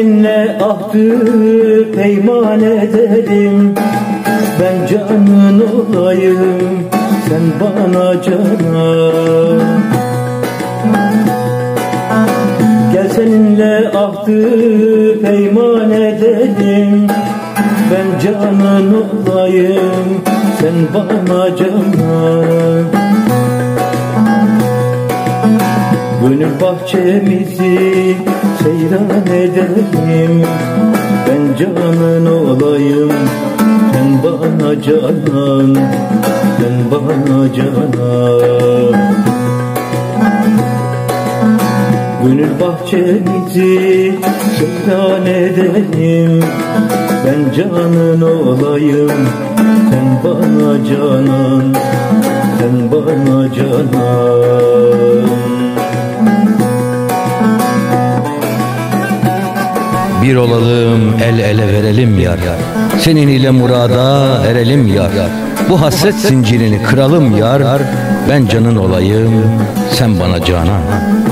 seninle ahdı peyman ederim. Ben canın olayım, sen bana canan. Gel seninle ahdı peyman edelim. Ben canın olayım, sen bana canan. Gönül bahçemizi seyran edelim. Ben canın olayım, sen bana canan, sen bana canan. Gönül bahçemizi seyran edelim. Ben canın olayım, sen bana canan, sen bana canan. Bir olalım, el ele verelim yar. Senin ile murada erelim yar. Bu hasret zincirini kıralım yar. Ben canın olayım, sen bana canan.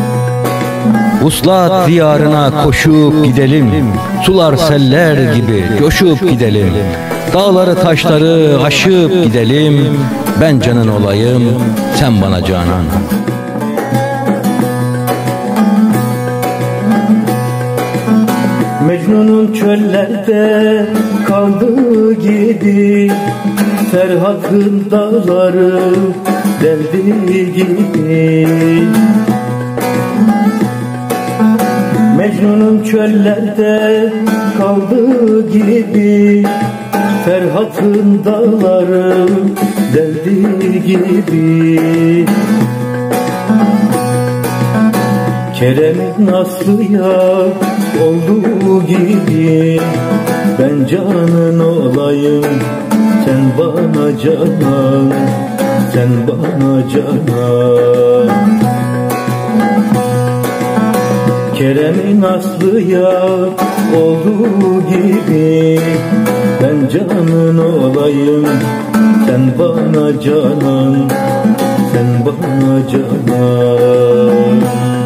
Vuslat diyarına koşup gidelim. Sular seller gibi coşup gidelim. Dağları taşları aşıp gidelim. Ben canın olayım, sen bana canan. Mecnun'un çöllerde kaldığı gibi, Ferhat'ın dağları deldiği gibi. Mecnun'un çöllerde kaldığı gibi, Ferhat'ın dağları deldiği gibi. Kerem'in Aslı'ya olduğu gibi, ben canın olayım, sen bana canan, sen bana canan. Kerem'in Aslı'ya olduğu gibi, ben canın olayım, sen bana canan, sen bana canan.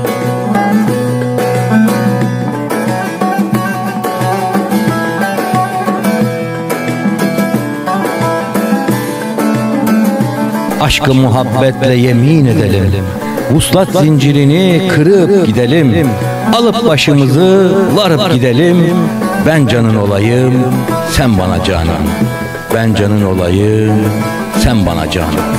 Aşkı muhabbetle yemin edelim. Vuslat zincirini kırıp gidelim. Alıp başımızı varıp gidelim. Ben canın olayım, sen bana canan. Ben canın olayım, sen bana canan.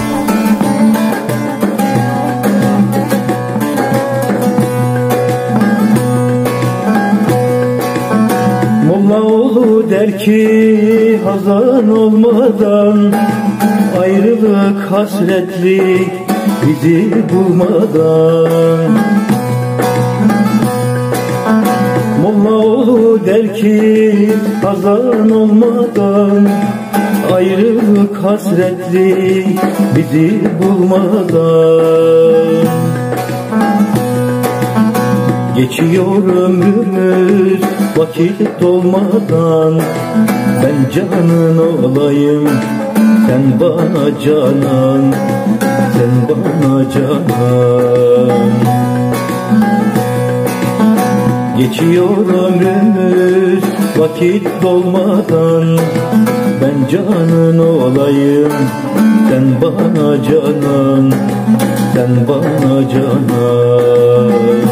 Mollaoğlu der ki hazan olmadan, ayrılık hasretlik bizi bulmadan. Mollaoğlu der ki hazan olmadan, ayrılık hasretlik bizi bulmadan. Geçiyor ömrümüz vakit dolmadan, ben canın olayım, sen bana canan, sen bana canan. Geçiyor ömrümüz vakit dolmadan, ben canın olayım, sen bana canan, sen bana canan.